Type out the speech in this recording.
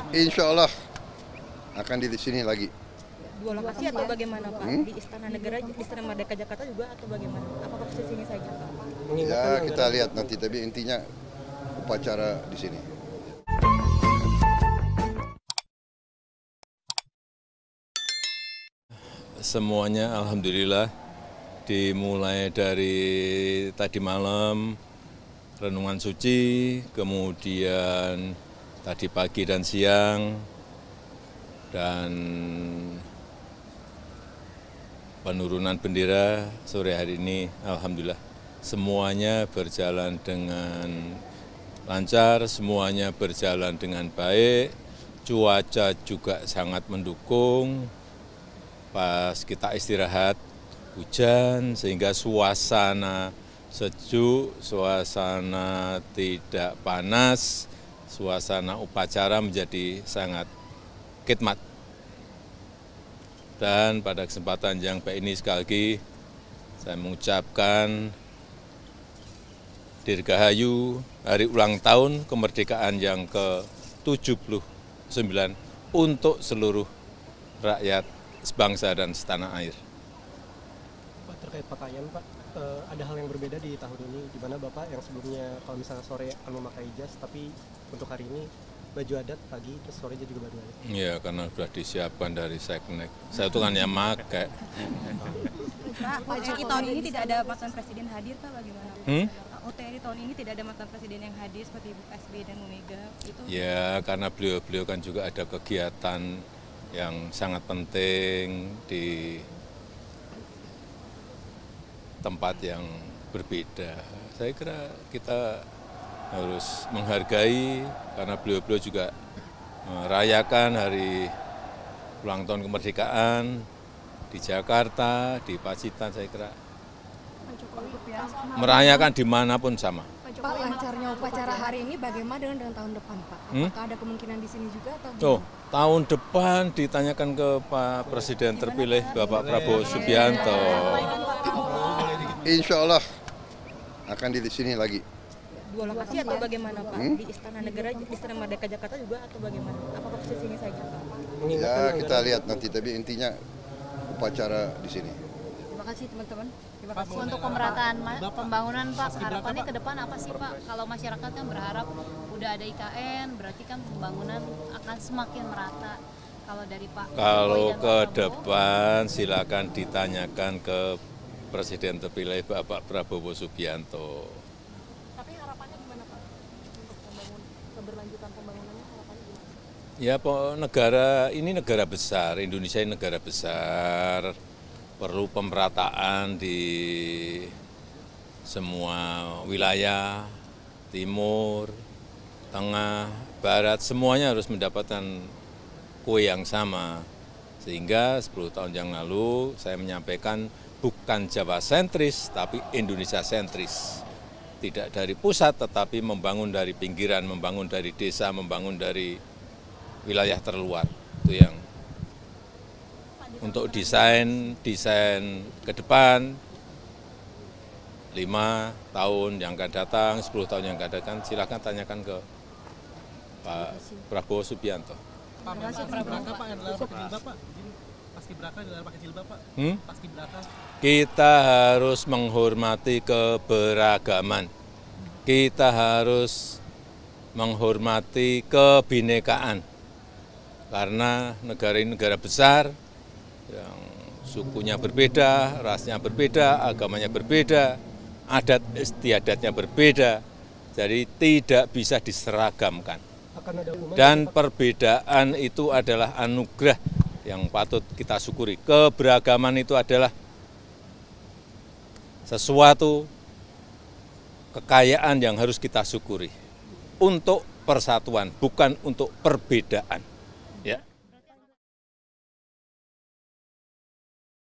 Insya Allah akan di sini lagi. Dua lokasi atau bagaimana Pak? Di Istana Negara, di Istana Merdeka Jakarta juga atau bagaimana? Apa posisinya saja Pak? Ya kita lihat nanti, tapi intinya upacara di sini. Semuanya alhamdulillah dimulai dari tadi malam renungan suci, kemudian tadi pagi dan siang, dan penurunan bendera sore hari ini alhamdulillah semuanya berjalan dengan lancar, semuanya berjalan dengan baik, cuaca juga sangat mendukung. Pas kita istirahat hujan sehingga suasana sejuk, suasana tidak panas, suasana upacara menjadi sangat khidmat. Dan pada kesempatan yang baik ini sekali lagi saya mengucapkan Dirgahayu Hari Ulang Tahun Kemerdekaan yang ke-79 untuk seluruh rakyat sebangsa dan setanah air. Pak, terkait pakaian Pak, ada hal yang berbeda di tahun ini, di mana Bapak yang sebelumnya kalau misalnya sore akan memakai jas, tapi untuk hari ini baju adat pagi, terus sorenya juga baju adat. Iya, karena sudah disiapkan dari Seknek. Saya itu kan yang pakai. Pak, OTRI tahun ini tidak ada mantan presiden hadir Pak, bagaimana? OTRI tahun ini tidak ada mantan presiden yang hadir seperti Ibu SBY dan Bu Mega. Itu Ya, karena beliau-beliau kan juga ada kegiatan yang sangat penting di tempat yang berbeda. Saya kira kita harus menghargai karena beliau-beliau juga merayakan hari ulang tahun kemerdekaan di Jakarta, di Pacitan. Saya kira merayakan dimanapun sama. Pak, lancarnya upacara hari ini bagaimana dengan tahun depan, Pak? Apakah ada kemungkinan di sini juga atau Oh, tahun depan ditanyakan ke Pak Presiden terpilih Bapak Prabowo Subianto. Insya Allah akan di sini lagi. dua lokasi atau bagaimana Pak? Di Istana Negara, di Istana Merdeka Jakarta juga atau bagaimana? Apa posisinya saja Pak? Ya kita lihat nanti, tapi intinya upacara di sini. Terima kasih teman-teman. Terima kasih. Untuk pemerataan pembangunan Pak, harapannya ke depan apa sih Pak? Kalau masyarakat kan berharap udah ada IKN, berarti kan pembangunan akan semakin merata. Kalau dari Pak Kalau Jokowi dan ke Pak Prabowo, depan silakan ditanyakan ke Presiden terpilih Bapak Prabowo Subianto. Tapi harapannya gimana Pak? Untuk keberlanjutan pembangunannya harapannya gimana? Ya, negara ini negara besar, Indonesia ini negara besar, perlu pemerataan di semua wilayah, timur, tengah, barat, semuanya harus mendapatkan kue yang sama. Sehingga 10 tahun yang lalu saya menyampaikan bukan Jawa sentris, tapi Indonesia sentris. Tidak dari pusat, tetapi membangun dari pinggiran, membangun dari desa, membangun dari wilayah terluar. Itu yang untuk desain ke depan 5 tahun yang akan datang, 10 tahun yang akan datang, silakan tanyakan ke Pak Prabowo Subianto. Pak, Paskibraka Pak adalah pakai jilbab Pak. Paskibraka adalah pakai jilbab Pak. Paskibraka. Kita harus menghormati keberagaman. Kita harus menghormati kebinekaan. Karena negara ini negara besar, yang sukunya berbeda, rasnya berbeda, agamanya berbeda, adat istiadatnya berbeda, jadi tidak bisa diseragamkan. Dan perbedaan itu adalah anugerah yang patut kita syukuri. Keberagaman itu adalah sesuatu kekayaan yang harus kita syukuri untuk persatuan, bukan untuk perbedaan.